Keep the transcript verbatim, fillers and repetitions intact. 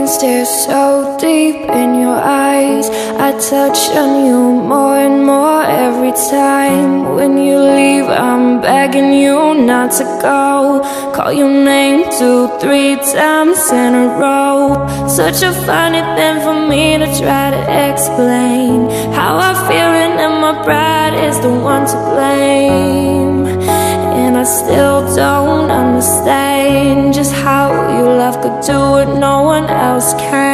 can stare so deep in your eyes. I touch on you more and more every time. When you leave, I'm begging you not to go. Call your name two, three times in a row. Such a funny thing for me to try to explain how I feel, and that my pride is the one to blame. And I still don't understand just how your love could do what no one else can.